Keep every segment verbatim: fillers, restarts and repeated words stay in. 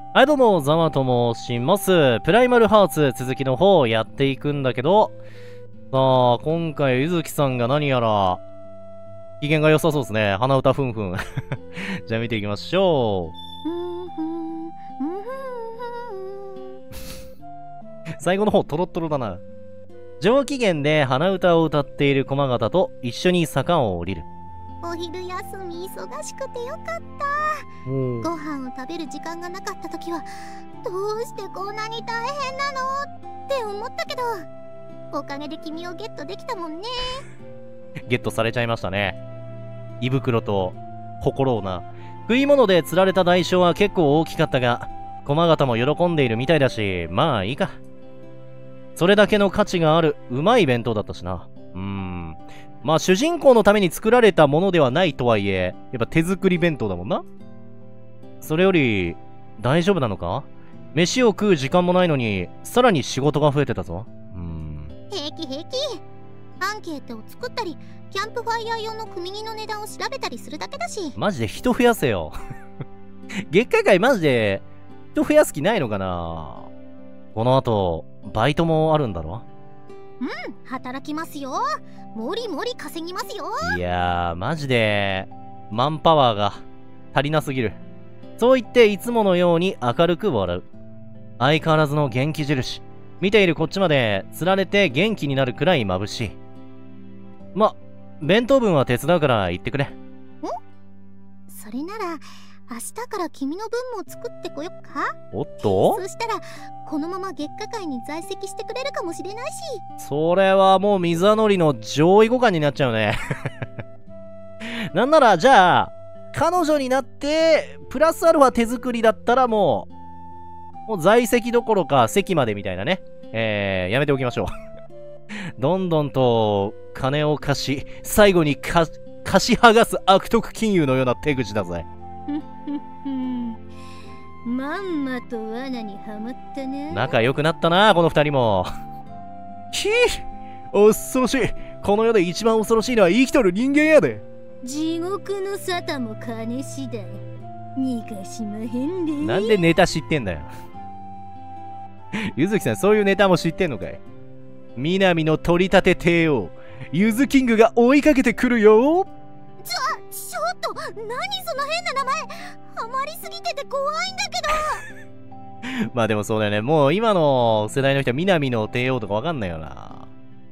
はいどうも、ざまと申します。プライマルハーツ続きの方をやっていくんだけど、さあ、今回、ゆずきさんが何やら、機嫌が良さそうですね。鼻歌ふんふん。じゃあ見ていきましょう。最後の方、トロットロだな。上機嫌で鼻歌を歌っている駒形と一緒に坂を降りる。 お昼休み忙しくてよかった。ご飯を食べる時間がなかった時はどうしてこんなに大変なのって思ったけど、おかげで君をゲットできたもんね。 ゲットされちゃいましたね。胃袋と心をな。食い物で釣られた代償は結構大きかったが、駒形も喜んでいるみたいだし、まあいいか。それだけの価値があるうまい弁当だったしな。うーん。まあ主人公のために作られたものではないとはいえ、やっぱ手作り弁当だもんな。それより、大丈夫なのか？飯を食う時間もないのに、さらに仕事が増えてたぞ。うーん。 平気平気。アンケートを作ったり、キャンプファイヤー用の組木の値段を調べたりするだけだし。 マジで人増やせよ。月下界マジで人増やす気ないのかな。この後、バイトもあるんだろ？ うん、働きますよ。もりもり稼ぎますよ。 いやー、マジで、マンパワーが足りなすぎる。そう言っていつものように明るく笑う。相変わらずの元気印。見ているこっちまで、つられて元気になるくらい眩しい。ま、弁当分は手伝うから言ってくれ。ん？ それなら、明日から君の分も作ってこよっか？ おっと？ そしたら、このまま月下界に在籍してくれるかもしれないし。 それはもう水anoりの上位互換になっちゃうね。なんなら、じゃあ、彼女になって、プラスアルファ手作りだったらもう、もう在籍どころか席までみたいなね。えー、やめておきましょう。どんどんと金を貸し、最後に貸し剥がす悪徳金融のような手口だぜ。 まんまと罠にはまったね。 仲良くなったな、この二人も。ひぃ、恐ろしい。この世で一番恐ろしいのは生きとる人間やで。 地獄の沙汰も金次第。逃がしまへんで。 なんでネタ知ってんだよ。ゆずきさん、そういうネタも知ってんのかい？南の取り立て帝王、ゆずキングが追いかけてくるよ。 ちょ、ちょっと、何その変な名前。ハマりすぎてて怖いんだけど。 まあでもそうだよね。もう今の世代の人は南の帝王とかわかんないよな。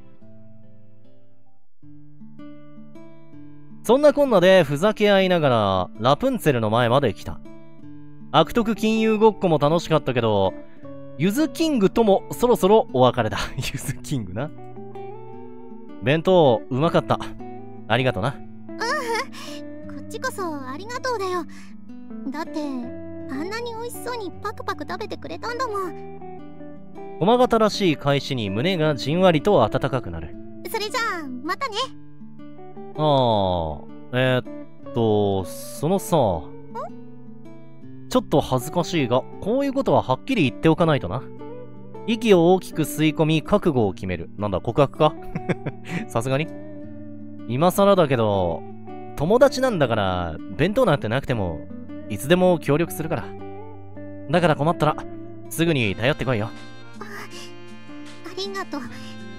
そんなこんなでふざけ合いながらラプンツェルの前まで来た。悪徳金融ごっこも楽しかったけど、ゆずキングともそろそろお別れだ。ゆずキングな。弁当うまかった。ありがとな。 うん、こっちこそありがとうだよ。だってあんなに美味しそうにパクパク食べてくれたんだもん。 駒形らしい返しに胸がじんわりと温かくなる。 それじゃあまたね。 ああ、えー、っとそのさ、ちょっと恥ずかしいが、こういうことははっきり言っておかないとな。息を大きく吸い込み覚悟を決める。なんだ、告白か？さすがに今更だけど、友達なんだから弁当なんてなくてもいつでも協力するから。だから困ったらすぐに頼ってこいよ。あ、 ありがと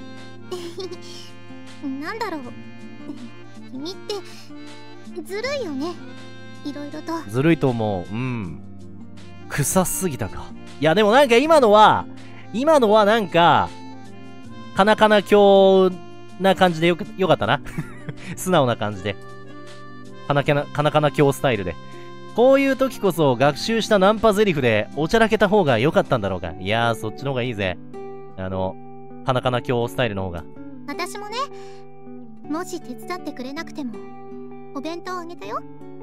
う。なんだろう、君ってずるいよね。いろいろとずるいと思う。うん、臭すぎたか。いやでもなんか今のは今のはなんかカナカナ教な感じでよくよかったな。素直な感じでカナカナカナカナ教スタイルで、こういう時こそ学習したナンパゼリフでおちゃらけた方が良かったんだろうか。いやー、そっちの方がいいぜ。あのカナカナ教スタイルの方が。 私もね、もし手伝ってくれなくてもお弁当あげたよ。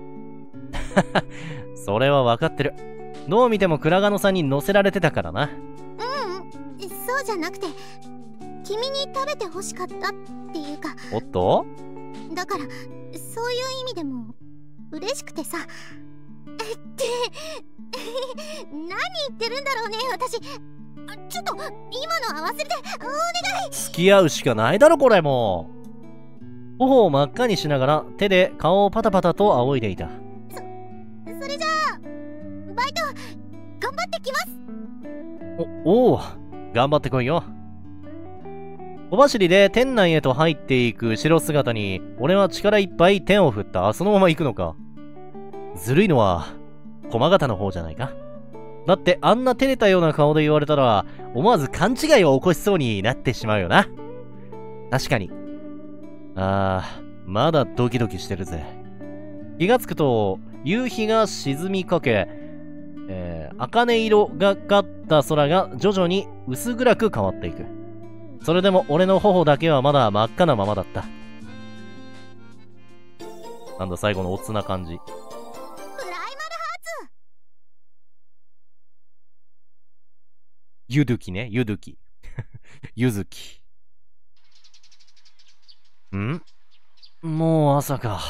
それは分かってる。どう見ても倉賀野さんに乗せられてたからな。 ううん、そうじゃなくて君に食べて欲しかったっていうか。 おっと、 だからそういう意味でも嬉しくてさ。って何言ってるんだろうね私。ちょっと今のは忘れてお願い。 付き合うしかないだろこれもう。頬を真っ赤にしながら手で顔をパタパタと仰いでいた。 それじゃあバイト頑張ってきます。 お、おお、頑張ってこいよ。小走りで店内へと入っていく後ろ姿に、俺は力いっぱい手を振った。そのまま行くのか。ずるいのは、駒形の方じゃないか。だってあんな照れたような顔で言われたら、思わず勘違いを起こしそうになってしまうよな。確かに。あー、まだドキドキしてるぜ。気がつくと、夕日が沈みかけ、えー、茜色がかった空が徐々に薄暗く変わっていく。それでも俺の頬だけはまだ真っ赤なままだった。なんだ最後のおつな感じ。 プライマルハーツ。 ゆずきね、ゆずき。ゆずき。ん？もう朝か。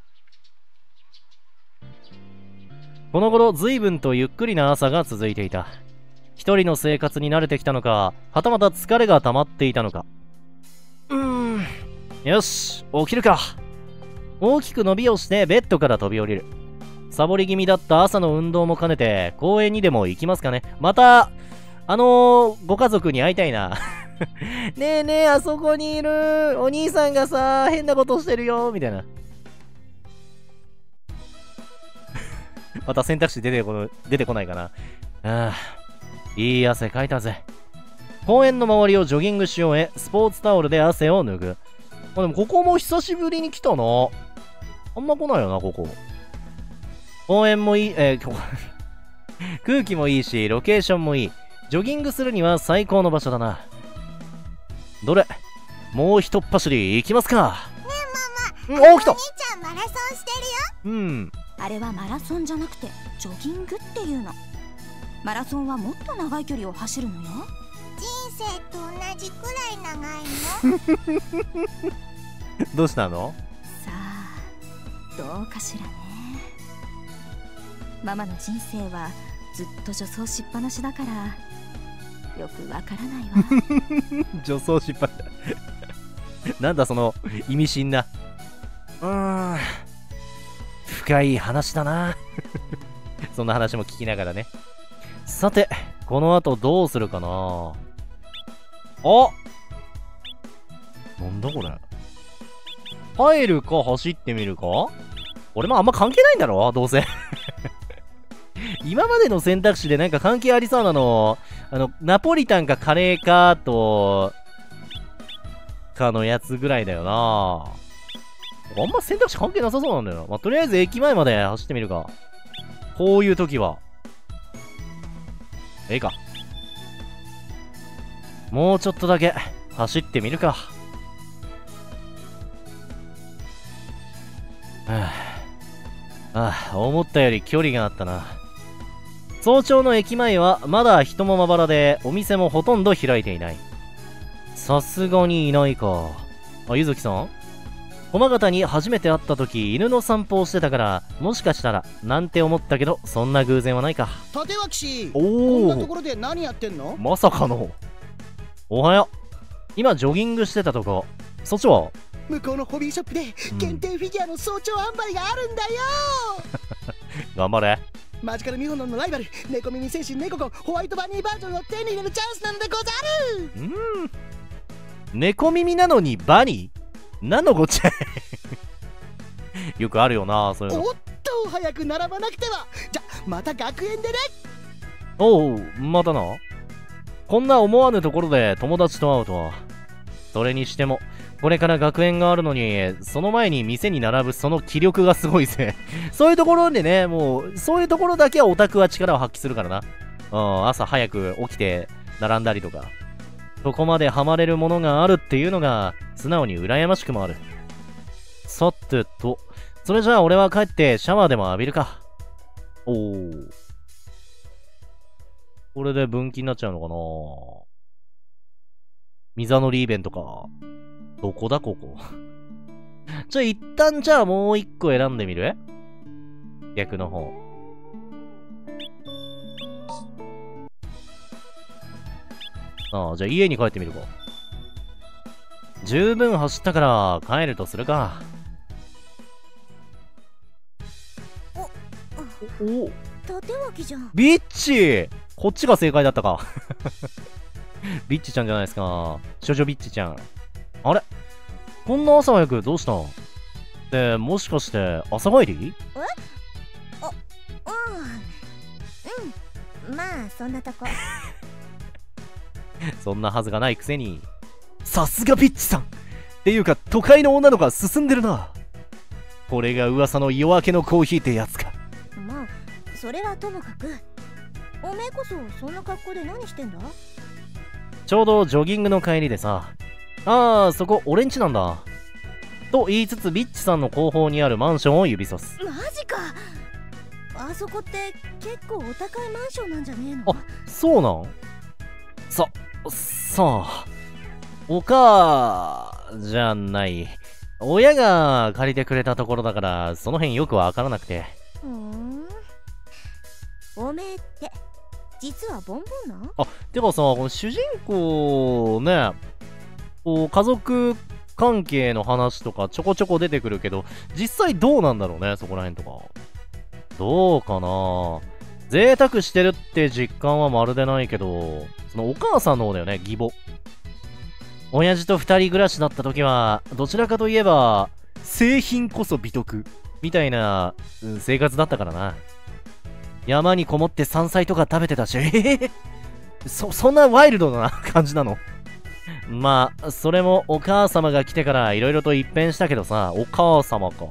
この頃随分とゆっくりな朝が続いていた。一人の生活に慣れてきたのか、はたまた疲れが溜まっていたのか。うーん。よし、起きるか。大きく伸びをしてベッドから飛び降りる。サボり気味だった朝の運動も兼ねて公園にでも行きますかね。また、あのー、ご家族に会いたいな。ねえねえ、あそこにいるお兄さんがさ、変なことしてるよ、みたいな。また選択肢出てこ、出てこないかな。ああ、いい汗かいたぜ。公園の周りをジョギングし終え、スポーツタオルで汗を拭う。あ、でもここも久しぶりに来たな。あんま来ないよな、ここ。公園もいい、えー、ここ空気もいいし、ロケーションもいい。ジョギングするには最高の場所だな。どれ、もう一っ走り行きますか。 ねえママ、 おー来た。 お兄ちゃんマラソンしてるよ。 うん。 あれはマラソンじゃなくてジョギングっていうの。マラソンはもっと長い距離を走るのよ。 人生と同じくらい長いの？ どうしたの？ さあ、どうかしらね。ママの人生はずっと助走しっぱなしだからよくわからないわ。 助走しっぱななんだその意味深な。うーん、深い話だな。そんな話も聞きながらね。さて、この後どうするかな。あ、なんだこれ。入るか走ってみるか。俺もあんま関係ないんだろどうせ。今までの選択肢でなんか関係ありそうなの、あの、ナポリタンかカレーかと、かのやつぐらいだよな。あんま選択肢関係なさそうなんだよな。まあ、とりあえず駅前まで走ってみるか。こういう時は。ええか。もうちょっとだけ走ってみるか。はあ、ああ、思ったより距離があったな。早朝の駅前はまだ人もまばらで、お店もほとんど開いていない。さすがにいないか。あ、ゆずきさん？駒形に初めて会った時、犬の散歩をしてたから、もしかしたら、なんて思ったけど、そんな偶然はないか。 立脇氏、 おこんなとお、 ころで何やってんの？ まさかの。おはよう。今ジョギングしてたとこ。そっちは？ 向こうのホビーショップで限定フィギュアの早朝販売があるんだよ。 頑張れ。 マジカルミホノのライバル、猫耳戦士ネココホワイトバニーバージョンを手に入れるチャンスなんでござる。 うーん。猫耳なのにバニー？何のこっちゃ。よくあるよな、そういうの。 おっと、早く並ばなくては。じゃ、また学園でね。 おう、またな。こんな思わぬところで友達と会うとは。それにしても、これから学園があるのに、その前に店に並ぶその気力がすごいぜ。そういうところでね、もう、そういうところだけはオタクは力を発揮するからな。うん、朝早く起きて並んだりとか。そこまでハマれるものがあるっていうのが、素直に羨ましくもある。さてと、それじゃあ俺は帰ってシャワーでも浴びるか。おー。これで分岐になっちゃうのかな。ミザノリイベントか。どこだここ。じゃあ一旦じゃあもう一個選んでみる？逆の方。ああ、じゃあ家に帰ってみるか。十分走ったから帰るとするか。 お、 おお。 とっ手脇じゃん。 ビッチ、こっちが正解だったか。ビッチちゃんじゃないですか。少女ビッチちゃん。あれ、こんな朝早くどうしたんで、もしかして朝帰り？ え？あ、うん。うん。まあ、そんなとこ。 そんなはずがないくせに。さすがビッチさんっていうか、都会の女の子が進んでるな。これが噂の夜明けのコーヒーってやつか。 まあ、それはともかく。おめえこそそんな格好で何してんだ？ ちょうどジョギングの帰りでさ。ああ、そこ俺んちなんだ。と言いつつ、ビッチさんの後方にあるマンションを指さす。 マジか。あそこって結構お高いマンションなんじゃねえの？ あ、そうなん？さ、さあ、おかじゃない。親が借りてくれたところだから、その辺よくわからなくて。 ふーん。おめえって、実はボンボンなん？ あ、てかさ、この主人公ね、こう、家族関係の話とかちょこちょこ出てくるけど、実際どうなんだろうね、そこら辺とか。どうかな。贅沢してるって実感はまるでないけど、そのお母さんの方だよね、義母。親父と二人暮らしだった時は、どちらかといえば、製品こそ美徳みたいな、うん、生活だったからな。山にこもって山菜とか食べてたし、えー、そ、そんなワイルドな感じなの？まあ、それもお母様が来てから色々と一変したけどさ、お母様か。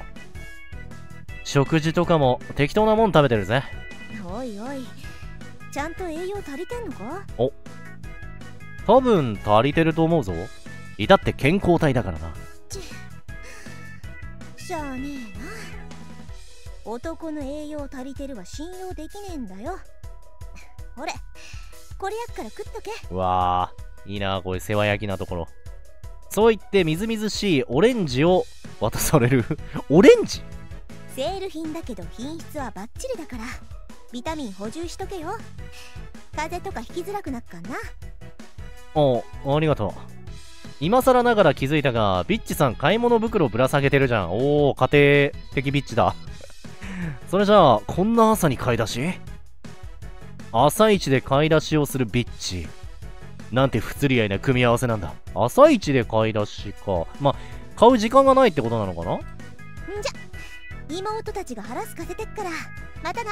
食事とかも適当なもん食べてるぜ。 おいおい、ちゃんと栄養足りてんのか？ お、多分足りてると思うぞ。いたって健康体だからな。 ちしゃあねえな。男の栄養足りてるは信用できねえんだよ。ほれ、これやっから食っとけ。 うわー、いいな、こういう世話焼きなところ。そう言ってみずみずしいオレンジを渡される。オレンジ？ セール品だけど品質はバッチリだから、ビタミン補充しとけよ。風邪とかひきづらくなっかんな。 あ、ありがとう。今更ながら気づいたが、ビッチさん買い物袋ぶら下げてるじゃん。おー、家庭的ビッチだ。それじゃあ、こんな朝に買い出し？朝一で買い出しをするビッチ。なんて不釣り合いな組み合わせなんだ。朝一で買い出しか。まあ、買う時間がないってことなのかな？んじゃ、妹たちが腹すかせてっから、またな。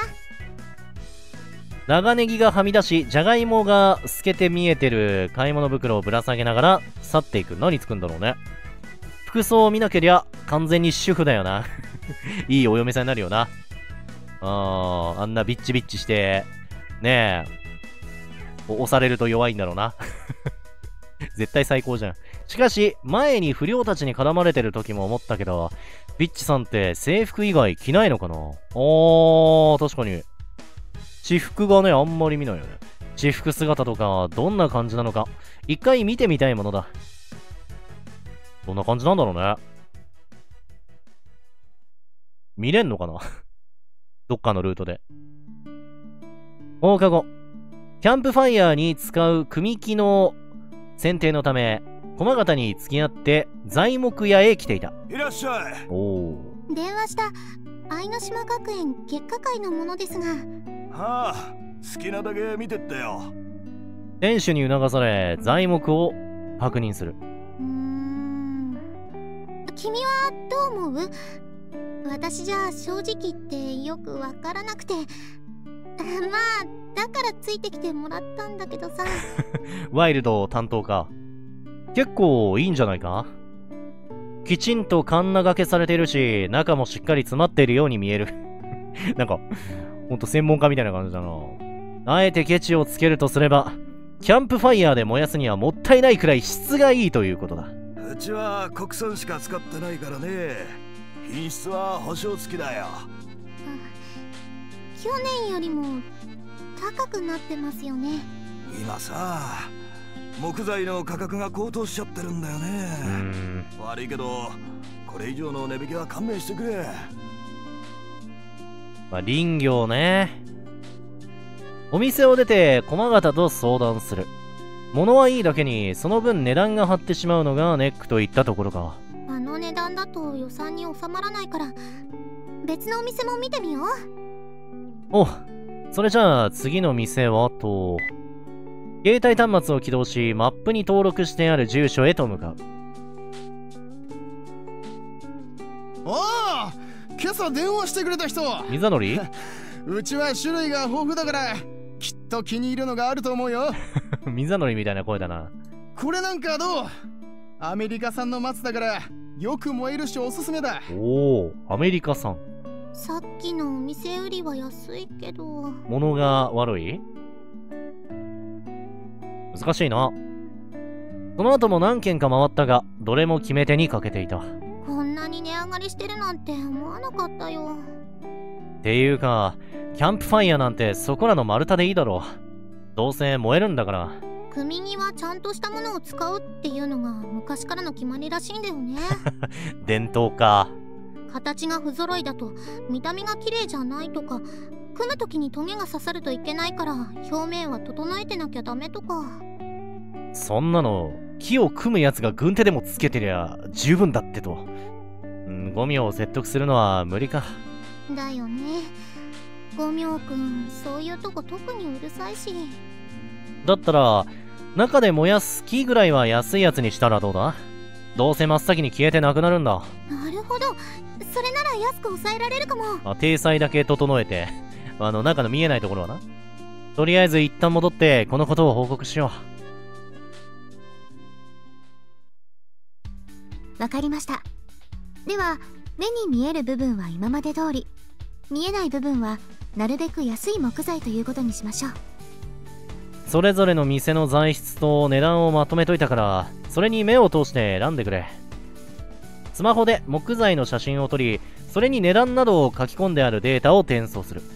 長ネギがはみ出し、じゃがいもが透けて見えてる買い物袋をぶら下げながら去っていく。何作るんだろうね。服装を見なけりゃ完全に主婦だよな。いいお嫁さんになるよな。あー、あんなビッチビッチして、ねえ、押されると弱いんだろうな。絶対最高じゃん。しかし、前に不良たちに絡まれてる時も思ったけど、ビッチさんって制服以外着ないのかな？あー、確かに。私服がね、あんまり見ないよね。私服姿とか、どんな感じなのか、一回見てみたいものだ。どんな感じなんだろうね。見れんのかな？どっかのルートで。放課後、キャンプファイヤーに使う組木の選定のため、駒形に付き合って材木屋へ来ていた。 いらっしゃい。 おお。 電話した愛の島学園結果会のものですが。 はあ、好きなだけ見てったよ。 店主に促され材木を確認する。 うーん、君はどう思う？私じゃ正直言ってよくわからなくて、まあだからついてきてもらったんだけどさ。 ワイルド担当か。結構いいんじゃないか？きちんとカンナ掛けされているし、中もしっかり詰まっているように見える。なんかほんと専門家みたいな感じだな。あえてケチをつけるとすれば、キャンプファイヤーで燃やすにはもったいないくらい質がいいということだ。 うちは国産しか使ってないからね。品質は保証付きだよ。 去年よりも高くなってますよね。 今さ、木材の価格が高騰しちゃってるんだよね。悪いけど、これ以上の値引きは勘弁してくれ。 まあ、林業ね。お店を出て駒形と相談する。物はいいだけにその分値段が張ってしまうのがネックといったところか。 あの値段だと予算に収まらないから別のお店も見てみよう。 お、 それじゃあ次の店はと、携帯端末を起動し、マップに登録してある住所へと向かう。 おお、今朝電話してくれた人。 水乗りうちは種類が豊富だからきっと気に入るのがあると思うよ。 水乗りみたいな声だな。 これなんかどう？アメリカ産の松だからよく燃えるしおすすめだ。 おお、アメリカ産。 さっきのお店売りは安いけど。 物が悪い？難しいな。その後も何軒か回ったが、どれも決め手に欠けていた。 こんなに値上がりしてるなんて思わなかったよ。 っていうか、キャンプファイヤーなんてそこらの丸太でいいだろう。どうせ燃えるんだから。 組にはちゃんとしたものを使うっていうのが昔からの決まりらしいんだよね。 伝統か。 形が不揃いだと見た目が綺麗じゃないとか、組む時にトゲが刺さるといけないから表面は整えてなきゃダメとか。 そんなの木を組むやつが軍手でもつけてりゃ十分だってと。うん、ゴミを説得するのは無理か。 だよね。ゴミョウくんそういうとこ特にうるさいし。 だったら中で燃やす木ぐらいは安いやつにしたらどうだ？どうせ真っ先に消えてなくなるんだ。 なるほど、それなら安く抑えられるかも。 あ、体裁だけ整えてあの中の見えないところはな。とりあえず一旦戻ってこのことを報告しよう。わかりました。では目に見える部分は今まで通り、見えない部分はなるべく安い木材ということにしましょう。 それぞれの店の材質と値段をまとめといたから、それに目を通して選んでくれ。スマホで木材の写真を撮り、それに値段などを書き込んであるデータを転送する。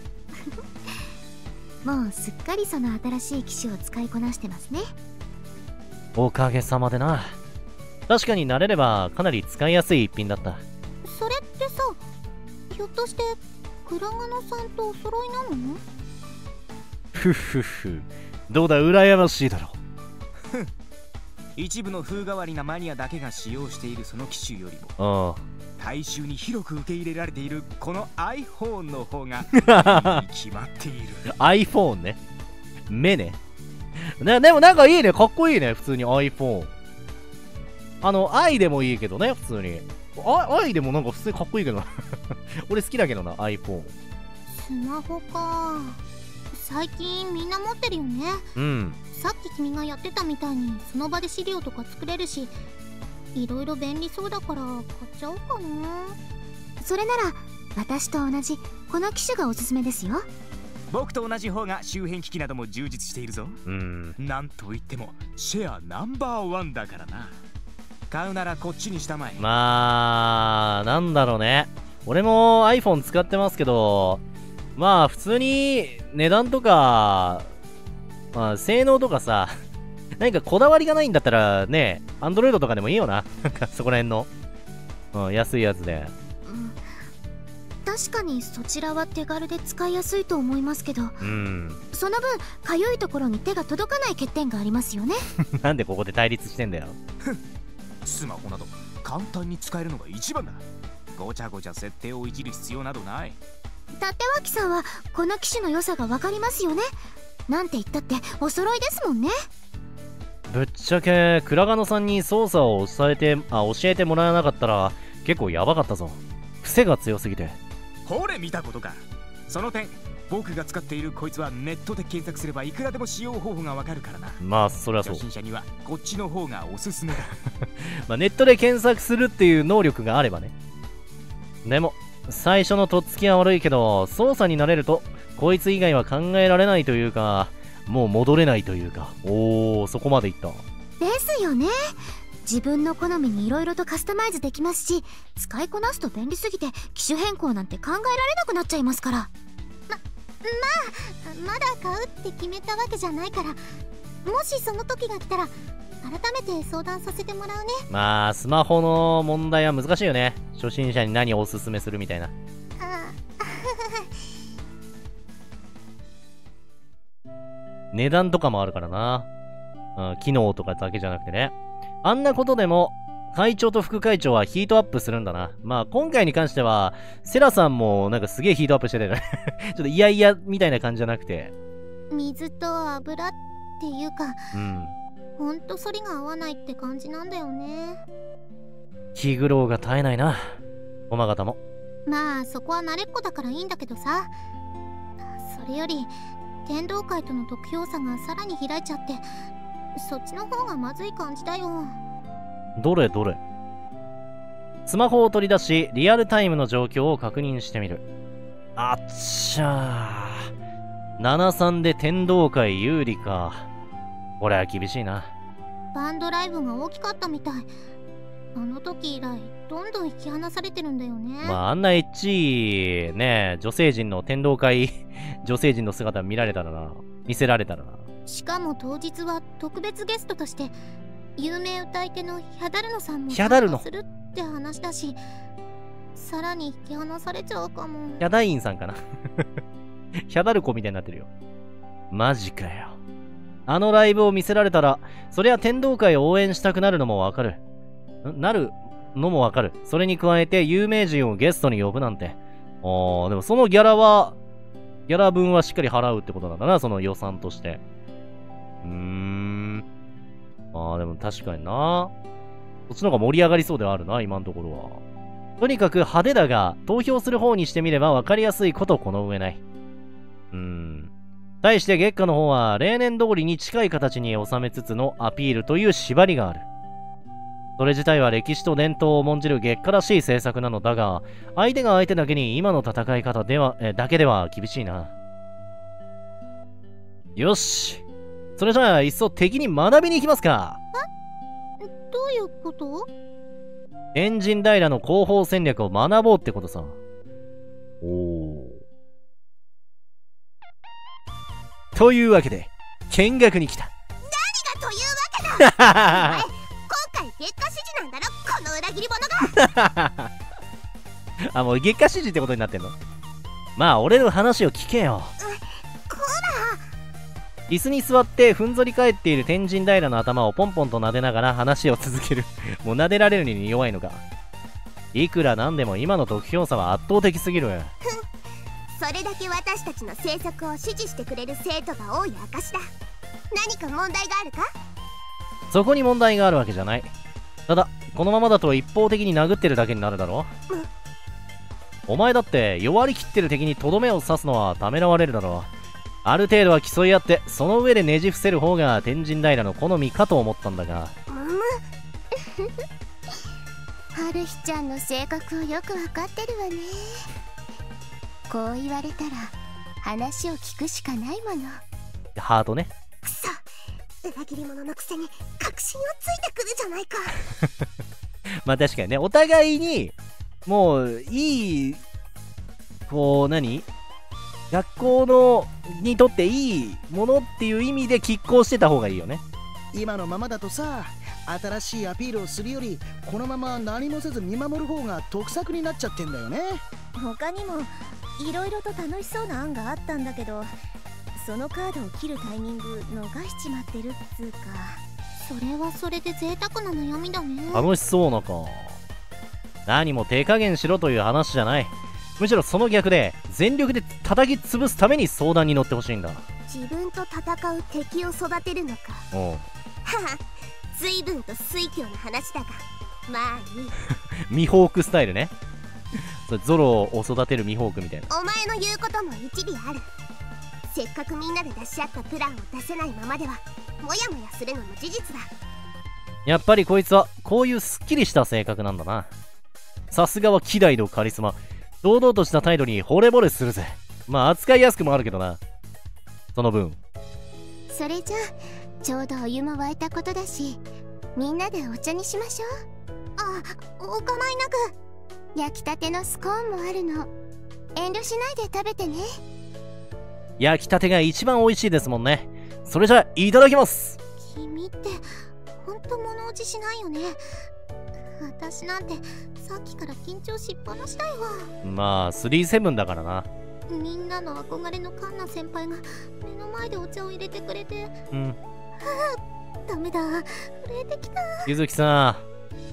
もうすっかりその新しい機種を使いこなしてますね。 おかげさまでな。確かに慣れればかなり使いやすい一品だった。 それってさ、ひょっとして倉賀野さんとお揃いなの？ ふふふ、どうだ羨ましいだろう。一部の風変わりなマニアだけが使用しているその機種よりも、大衆に広く受け入れられているこの iPhone の方が決まっている。 iPhone ね。目ね。ね、でもなんかいいね、かっこいいね、普通に iPhone。あの、i でもいいけどね、普通に。i でもなんか普通にかっこいいけどな。俺好きだけどな、iPhone。 スマホか。最近みんな持ってるよね。 うん。 さっき君がやってたみたいにその場で資料とか作れるし、いろいろ便利そうだから買っちゃおうかな。それなら私と同じこの機種がおすすめですよ。 僕と同じ方が周辺機器なども充実しているぞ。 うん。 なんといってもシェアナンバーワンだからな。買うならこっちにしたまえ。 まあなんだろうね。俺も iPhone 使ってますけど、まあ普通に値段とか、まあ性能とかさ、何かこだわりがないんだったらね、Android とかでもいいよな。なんかそこら辺の、うん、安いやつで、 うん。確かにそちらは手軽で使いやすいと思いますけど、 うん、 その分かゆいところに手が届かない欠点がありますよね。 なんでここで対立してんだよ。 スマホなど簡単に使えるのが一番だ。ごちゃごちゃ設定をいじる必要などない。 立脇さんはこの機種の良さが分かりますよね。なんて言ったってお揃いですもんね。 ぶっちゃけ倉賀野さんに操作を教えてあ教えてもらえなかったら結構ヤバかったぞ。癖が強すぎて。 ほれ見たことか。その点僕が使っているこいつはネットで検索すればいくらでも使用方法がわかるからな。 まあそれはそう。 初心者にはこっちの方がおすすめだ。 まあネットで検索するっていう能力があればね。でも最初のとっつきは悪いけど、操作に慣れるとこいつ以外は考えられないというか、もう戻れないというか。おー、そこまでいった。 ですよね。自分の好みに色々とカスタマイズできますし、使いこなすと便利すぎて機種変更なんて考えられなくなっちゃいますから。ま、まあまだ買うって決めたわけじゃないから、もしその時が来たら改めて相談させてもらうね。 まあスマホの問題は難しいよね。初心者に何をおすすめするみたいな。値段とかもあるからな、うん、機能とかだけじゃなくてね。あんなことでも会長と副会長はヒートアップするんだな。まあ今回に関しては、セラさんもなんかすげえヒートアップしてたよね。ちょっと嫌々みたいな感じじゃなくて。 水と油っていうか、うん。ほんと反りが合わないって感じなんだよね。 気苦労が絶えないな、駒形も。 まあそこは慣れっこだからいいんだけどさ。それより天道会との得票差がさらに開いちゃって、そっちの方がまずい感じだよ。 どれどれ。スマホを取り出しリアルタイムの状況を確認してみる。あっちゃー、ななさんで天道会有利か。これは厳しいな。 バンドライブが大きかったみたい。あの時以来どんどん引き離されてるんだよね。 まああんなエッチね女性陣の天道会女性陣の姿見られたらな、見せられたらな。 しかも当日は特別ゲストとして有名歌い手のヒャダルノさんも参加するって話だし、さらに引き離されちゃうかも。 ヒャダインさんかなヒャダルコみたいになってるよ。マジかよ。あのライブを見せられたら、そりゃ天道会を応援したくなるのもわかる。なるのもわかる。それに加えて有名人をゲストに呼ぶなんて。あー、でもそのギャラは、ギャラ分はしっかり払うってことなんだな、その予算として。うーん。あー、でも確かにな。そっちの方が盛り上がりそうではあるな、今のところは。とにかく派手だが、投票する方にしてみれば分かりやすいことこの上ない。うーん。対して月下の方は、例年通りに近い形に収めつつのアピールという縛りがある。それ自体は歴史と伝統を重んじる月下らしい政策なのだが、相手が相手だけに今の戦い方では、えだけでは厳しいな。よし。それじゃあ、いっそ敵に学びに行きますか。 え？どういうこと？ 天神平の広報戦略を学ぼうってことさ。おー。というわけで、見学に来た。 何がというわけだ今回月下指示なんだろ、この裏切り者があ、もう月下指示ってことになってんの？まあ、俺の話を聞けよ。 こら！ 椅子に座ってふんぞり返っている天神平の頭をポンポンと撫でながら話を続ける。もう撫でられるに弱いのか。いくらなんでも今の得票差は圧倒的すぎる。 それだけ私たちの政策を支持してくれる生徒が多い証だ。何か問題があるか？ そこに問題があるわけじゃない。ただこのままだと一方的に殴ってるだけになるだろ。お前だって弱りきってる敵にとどめを刺すのはためらわれるだろう。ある程度は競い合ってその上でねじ伏せる方が天神平の好みかと思ったんだが。 むむ春日ちゃんの性格をよくわかってるわね。こう言われたら話を聞くしかないもの。 ハートね。 くそ、裏切り者のくせに確信をついてくるじゃないか。 まあ確かにね、お互いにもういいこう何学校のにとっていいものっていう意味で拮抗してた方がいいよね。 今のままだとさ、新しいアピールをするよりこのまま何もせず見守る方が得策になっちゃってんだよね。 他にもいろいろと楽しそうな案があったんだけど、そのカードを切るタイミング逃しちまってるっつうか。 それはそれで贅沢な悩みだね。 楽しそうなか。何も手加減しろという話じゃない。むしろその逆で全力で叩き潰すために相談に乗ってほしいんだ。 自分と戦う敵を育てるのか。 おう。 はは、随分と水教な話だが、まあいい。 ミホークスタイルね。それゾロを育てるミホークみたいな。 お前の言うことも一理ある。せっかくみんなで出し合ったプランを出せないままではモヤモヤするのも事実だ。 やっぱりこいつはこういうすっきりした性格なんだな。さすがは希代のカリスマ。堂々とした態度に惚れ惚れするぜ。まあ扱いやすくもあるけどな、その分。 それじゃあちょうどお湯も沸いたことだし、みんなでお茶にしましょう。あ、お構いなく。焼きたてのスコーンもあるの。遠慮しないで食べてね。 焼きたてが一番美味しいですもんね。それじゃあいただきます。 君ってほんと物落ちしないよね。私なんてさっきから緊張しっぱなしだよ。 まあスリーセブンだからな。 みんなの憧れのカンナ先輩が目の前でお茶を入れてくれて。 うん。 はあ、ダメだ、震えてきた。 ゆずきさん、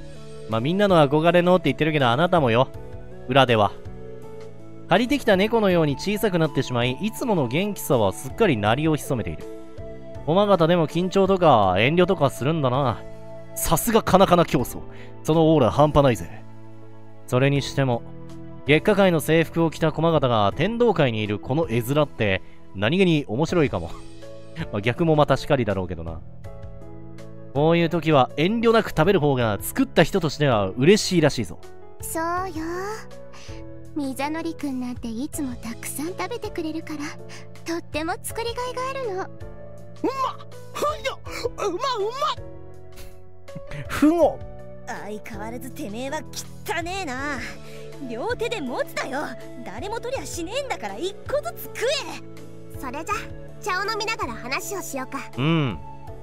まあみんなの憧れのって言ってるけど、あなたもよ。裏では。借りてきた猫のように小さくなってしまい、いつもの元気さはすっかり鳴りを潜めている。駒形でも緊張とか遠慮とかするんだな。さすがカナカナ競争。そのオーラ半端ないぜ。それにしても、月下界の制服を着た駒形が天道界にいるこの絵面って何気に面白いかも。まあ逆もまたしかりだろうけどな。こういう時は遠慮なく食べる方が作った人としては嬉しいらしいぞ。 そうよ。みざのりくんなんていつもたくさん食べてくれるからとっても作りがいがあるの。うまっふんようまうまふご相変わらずてめえは汚ねえな。両手で持つなよ。誰も取りゃしねえんだから一個ずつ食え。それじゃ茶を飲みながら話をしようか。 うん、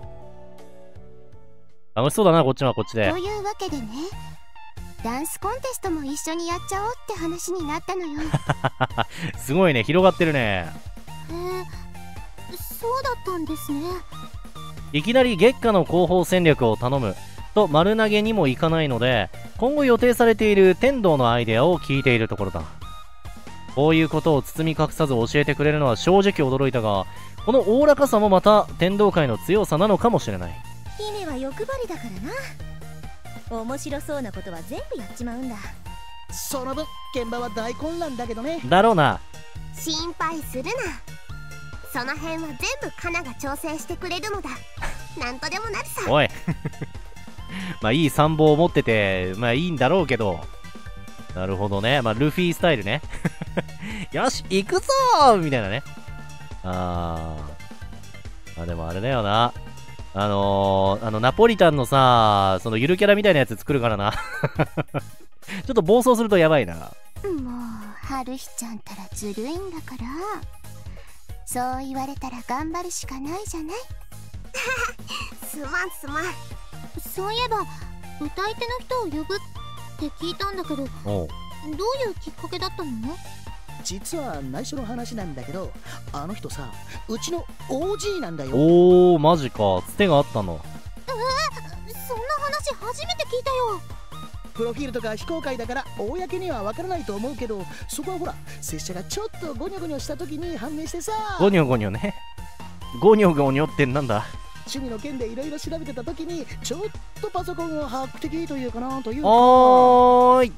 楽しそうだなこっちはこっちで。 というわけでね、ダンスコンテストも一緒にやっちゃおうって話になったのよ。 すごいね、広がってるね。 へえ、そうだったんですね。 いきなり月下の広報戦略を頼むと丸投げにもいかないので、今後予定されている天道のアイデアを聞いているところだ。こういうことを包み隠さず教えてくれるのは正直驚いたが、このおおらかさもまた天道界の強さなのかもしれない。 姫は欲張りだからな。面白そうなことは全部やっちまうんだ。 その分現場は大混乱だけどね。 だろうな。 心配するな。その辺は全部カナが調整してくれるのだ。なんとでもなるさ。 おいまあいい参謀を持っててまあいいんだろうけど。なるほどね。まあルフィスタイルね。よし行くぞーみたいなね。あーあ、でもあれだよな。あのー、あのナポリタンのさ、そのゆるキャラみたいなやつ作るからな。ちょっと暴走するとやばいな。 もう春日ちゃんたらずるいんだから、そう言われたら頑張るしかないじゃない。すまんすまん。そういえば歌い手の人を呼ぶって聞いたんだけど、どういうきっかけだったの？ 実は内緒の話なんだけど、あの人さ、うちの オージー なんだよ。 おー、マジか。つてがあったの。 えー、そんな話初めて聞いたよ。 プロフィールとか非公開だから公にはわからないと思うけど、そこはほら拙者がちょっとゴニョゴニョした時に判明してさ。 ゴニョゴニョね。ゴニョゴニョってなんだ。 趣味の件でいろいろ調べてた時にちょっとパソコンをハック的というかなというか。 おーい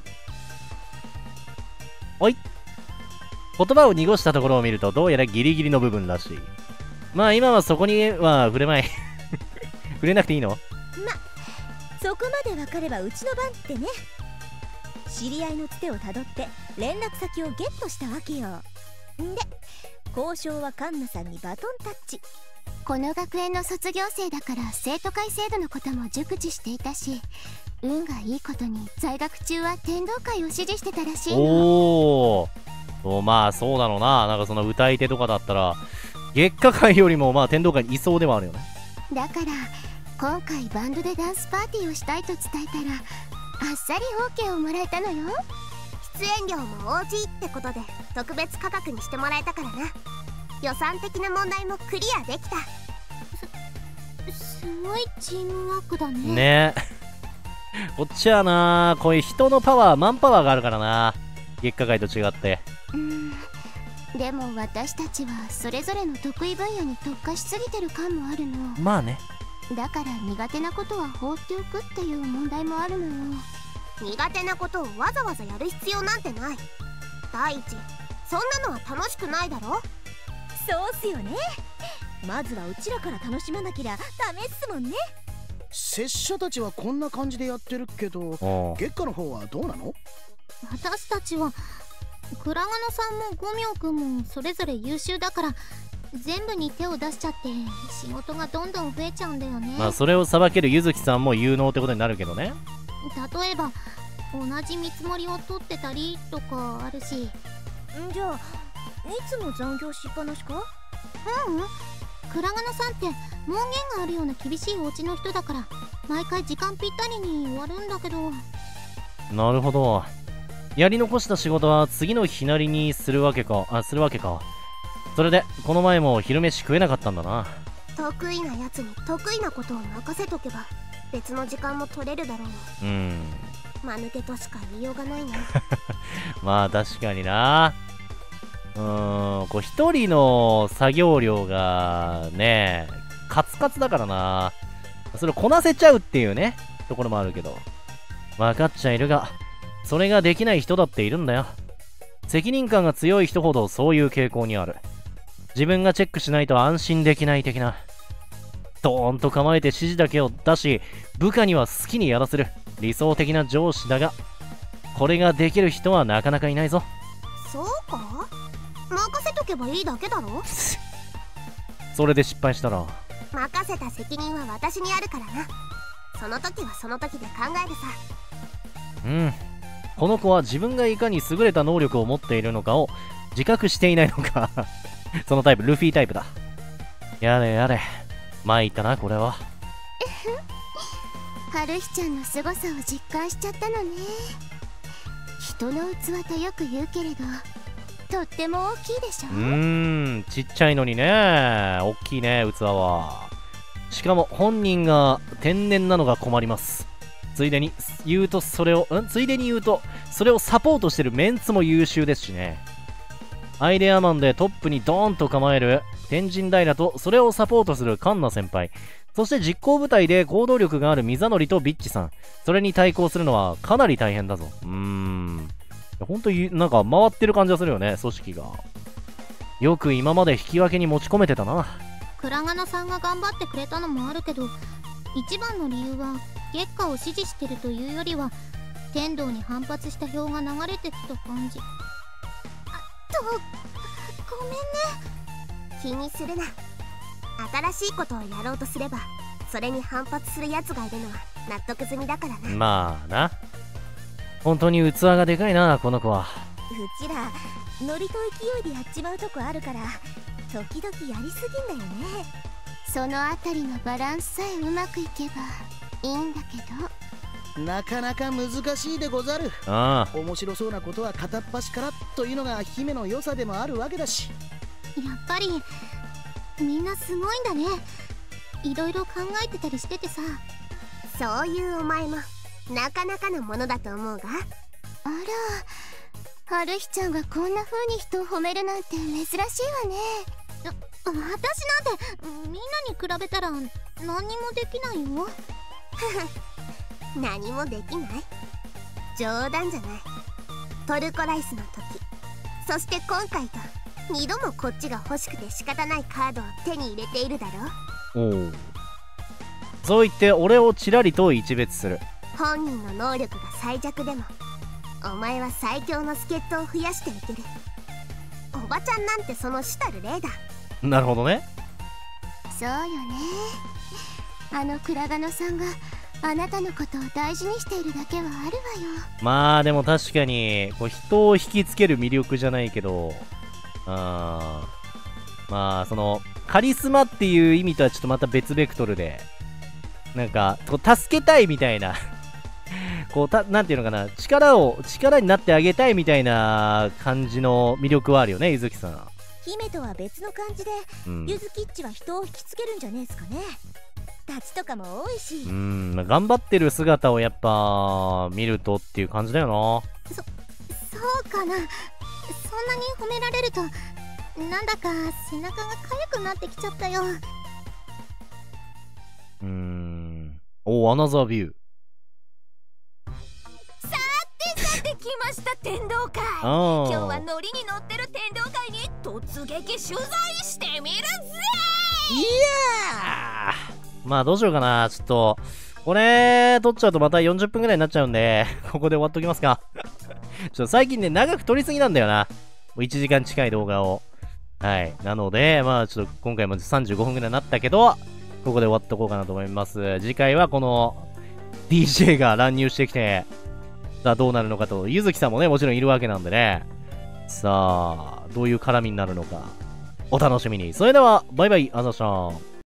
おい。言葉を濁したところを見るとどうやらギリギリの部分らしい。まあ今はそこには触れまい。触れなくていいの？ま、 そこまで分かればうちの番ってね。知り合いのつてをたどって連絡先をゲットしたわけよ。んで交渉はカンナさんにバトンタッチ。 この学園の卒業生だから生徒会制度のことも熟知していたし、運がいいことに在学中は天道会を支持してたらしいの。 おー、まあそうだろうな。なんかその歌い手とかだったら月下界よりもまあ天道界にいそうではあるよね。 だから今回バンドでダンスパーティーをしたいと伝えたらあっさり オーケー をもらえたのよ。出演料も オージー ってことで特別価格にしてもらえたからな。予算的な問題もクリアできた。す、すごいチームワークだね。 ねこっちはな、こういう人のパワーマンパワーがあるからな、月下界と違って。 うん、でも私たちはそれぞれの得意分野に特化しすぎてる感もあるの。 まあね。 だから苦手なことは放っておくっていう問題もあるのよ。苦手なことをわざわざやる必要なんてない。第一、そんなのは楽しくないだろ。 そうっすよね。まずはうちらから楽しまなきゃダメっすもんね。 拙者たちはこんな感じでやってるけど、月下の方はどうなの？ 私たちは倉賀野さんも五明くんもそれぞれ優秀だから全部に手を出しちゃって仕事がどんどん増えちゃうんだよね。 まあそれをさばけるゆずきさんも有能ってことになるけどね。 例えば同じ見積もりを取ってたりとかあるし。んじゃあいつも残業しっぱなしか？ ううん、倉賀野さんって門限があるような厳しいお家の人だから毎回時間ぴったりに終わるんだけど。 なるほど。やり残した仕事は次の日なりにするわけか。あ、するわけか。それでこの前も昼飯食えなかったんだな。 得意なやつに得意なことを任せとけば別の時間も取れるだろう。 うん。 間抜けとしか言いようがないな。 まあ確かにな。うーん、こう一人の作業量がね、カツカツだからな。それをこなせちゃうっていうね、ところもあるけど。分かっちゃいるが、それができない人だっているんだよ。責任感が強い人ほどそういう傾向にある。自分がチェックしないと安心できない的な。ドーンと構えて指示だけを出し、部下には好きにやらせる理想的な上司だが、これができる人はなかなかいないぞ。 そうか？任せとけばいいだけだろ。 それで失敗したら、 任せた責任は私にあるからな。その時はその時で考えるさ。 うん、この子は自分がいかに優れた能力を持っているのかを自覚していないのか。そのタイプ、ルフィタイプだ。やれやれ、参ったなこれは。 春日ちゃんの凄さを実感しちゃったのね。人の器とよく言うけれど、とっても大きいでしょ。 うーん、ちっちゃいのにね、大きいね器は。しかも本人が天然なのが困ります。ついでに言うとそれをんついでに言うとそれをサポートしてるメンツも優秀ですしね。アイデアマンでトップにドーンと構える天神平と、それをサポートするカンナ先輩、そして実行部隊で行動力があるミザノリとビッチさん、それに対抗するのはかなり大変だぞ。うーん、ほんとなんか回ってる感じがするよね、組織が。よく今まで引き分けに持ち込めてたな。 クラガナさんが頑張ってくれたのもあるけど、一番の理由は月下を支持してるというよりは天道に反発した票が流れてきた感じ。あと、ごめんね。気にするな。新しいことをやろうとすればそれに反発するやつがいるのは納得済みだからな。 まあな、本当に器がでかいなこの子は。 うちらノリと勢いでやっちまうとこあるから時々やりすぎんだよね。 そのあたりのバランスさえうまくいけばいいんだけど、 なかなか難しいでござる。 ああ、 面白そうなことは片っ端からというのが姫の良さでもあるわけだし。 やっぱりみんなすごいんだね。いろいろ考えてたりしててさ。そういうお前もなかなかのものだと思うが。あら、春日ちゃんがこんな風に人を褒めるなんて珍しいわね。私なんてみんなに比べたら何にもできないよ。何もできない？冗談じゃない。トルコライスの時、そして今回と二度もこっちが欲しくて仕方ないカードを手に入れているだろ。 おう、そう言って俺をちらりと一別する。 本人の能力が最弱でもお前は最強の助っ人を増やしていける。おばちゃんなんてその主たる例だ。 なるほどね。 そうよね。あのクラガノさんがあなたのことを大事にしているだけはあるわよ。 まあでも確かにこう人を引きつける魅力じゃないけど、あまあそのカリスマっていう意味とはちょっとまた別ベクトルで、なんかこう助けたいみたいなこうたなんていうのかな、力を力になってあげたいみたいな感じの魅力はあるよね、ゆずきさん。 姫とは別の感じで、うん、ゆずきっちは人を引きつけるんじゃねえすかね。立ちとかも多いし、 うん、頑張ってる姿をやっぱ見るとっていう感じだよな。そそうかな。そんなに褒められるとなんだか背中が痒くなってきちゃったよ。 うーん、お、アナザービュー。 さてさて来ました天道会。今日はノリに乗ってる天道会に突撃取材してみるぜ。 いやー、まあどうしようかな。ちょっとこれ撮っちゃうとまたよんじゅっぷんぐらいになっちゃうんでここで終わっときますか。ちょっと最近ね長く撮りすぎなんだよな、もういちじかん近い動画を。はい、なのでまあちょっと今回もさんじゅうごふんぐらいになったけど、ここで終わっとこうかなと思います。次回はこの ディージェー が乱入してきて、さあどうなるのかと、ゆずきさんもねもちろんいるわけなんでね、さあどういう絡みになるのかお楽しみに。それではバイバイ、あざした。